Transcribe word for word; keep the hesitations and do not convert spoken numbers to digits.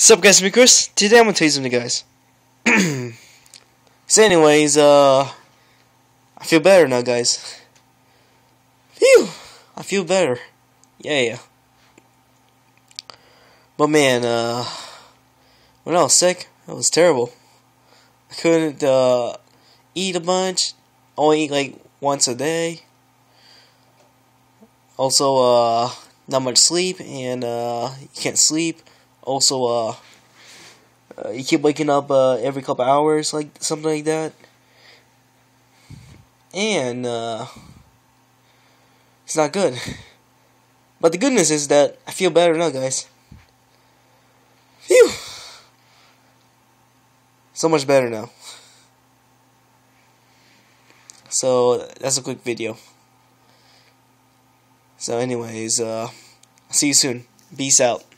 Sup guys, it's me Chris. Today I'm gonna tell you something, guys. So anyways, uh I feel better now, guys. Phew! I feel better. Yeah, yeah. But man, uh when I was sick, it was terrible. I couldn't uh eat a bunch. Only eat like once a day. Also, uh not much sleep, and uh you can't sleep. Also, uh, uh, you keep waking up uh, every couple hours, like something like that. And uh, it's not good. But the good news is that I feel better now, guys. Phew! So much better now. So that's a quick video. So anyways, uh, see you soon. Peace out.